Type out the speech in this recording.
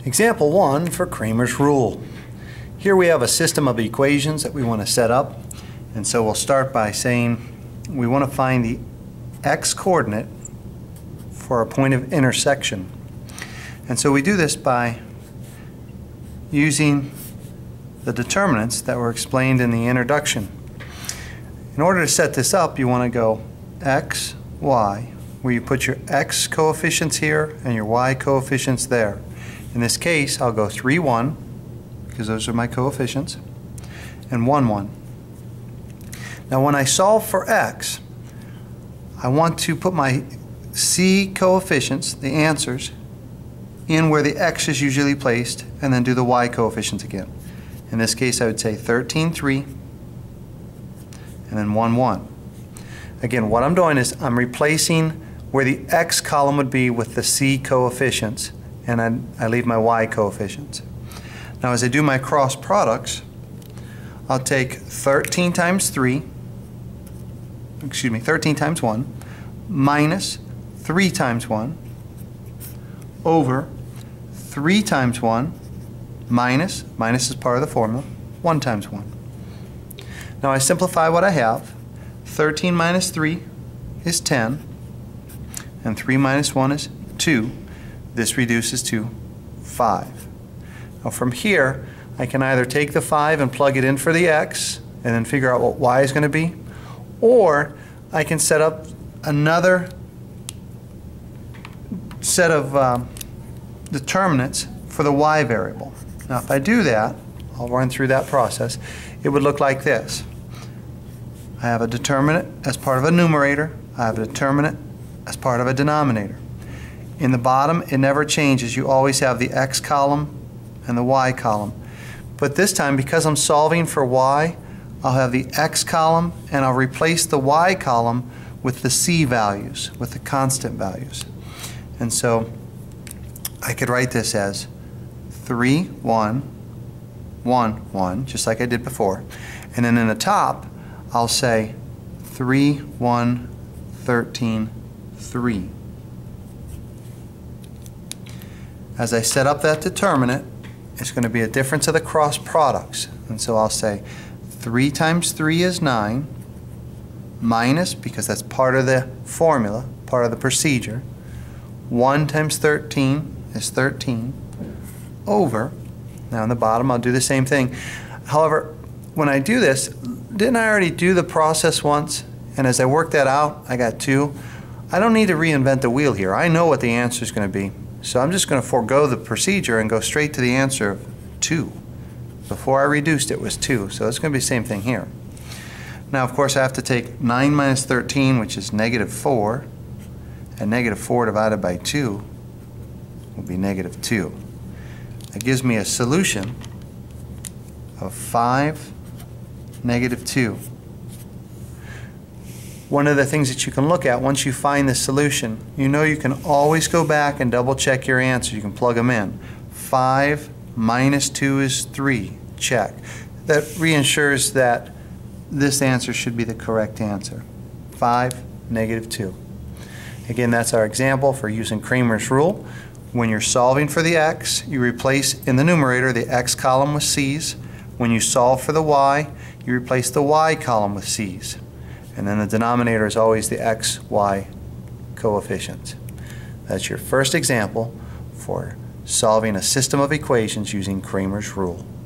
Example 1 for Cramer's rule. Here we have a system of equations that we want to set up, and so we'll start by saying we want to find the x-coordinate for a point of intersection. And so we do this by using the determinants that were explained in the introduction. In order to set this up, you want to go x, y, where you put your x coefficients here and your y coefficients there. In this case, I'll go 3, 1, because those are my coefficients, and 1, 1. Now when I solve for x, I want to put my c coefficients, the answers, in where the x is usually placed, and then do the y coefficients again. In this case, I would say 13, 3, and then 1, 1. Again, what I'm doing is I'm replacing where the x column would be with the c coefficients, and I leave my y coefficients. Now as I do my cross products, I'll take 13 times 1 minus 3 times 1 over 3 times 1 minus is part of the formula, 1 times 1. Now I simplify what I have. 13 minus 3 is 10, and 3 minus 1 is 2. This reduces to 5. Now from here, I can either take the 5 and plug it in for the x and then figure out what y is going to be, or I can set up another set of determinants for the y variable. Now if I do that, I'll run through that process. It would look like this. I have a determinant as part of a numerator. I have a determinant as part of a denominator. In the bottom, it never changes. You always have the x column and the y column. But this time, because I'm solving for y, I'll have the x column and I'll replace the y column with the c values, with the constant values. And so I could write this as 3, 1, 1, 1, just like I did before. And then in the top, I'll say 3, 1, 13, 3. As I set up that determinant, it's going to be a difference of the cross products. And so I'll say 3 times 3 is 9, minus, because that's part of the formula, part of the procedure, 1 times 13 is 13, over, now on the bottom I'll do the same thing. However, when I do this, didn't I already do the process once? And as I work that out, I got 2. I don't need to reinvent the wheel here. I know what the answer is going to be. So I'm just going to forego the procedure and go straight to the answer of 2. Before I reduced it was 2, so it's going to be the same thing here. Now of course I have to take 9 minus 13, which is negative 4, and negative 4 divided by 2 will be negative 2. That gives me a solution of 5, negative 2. One of the things that you can look at once you find the solution, you know you can always go back and double check your answer. You can plug them in. 5 minus 2 is 3. Check. That reinsures that this answer should be the correct answer. 5, negative 2. Again, that's our example for using Cramer's rule. When you're solving for the x, you replace in the numerator the x column with c's. When you solve for the y, you replace the y column with c's. And then the denominator is always the x, y coefficients. That's your first example for solving a system of equations using Cramer's rule.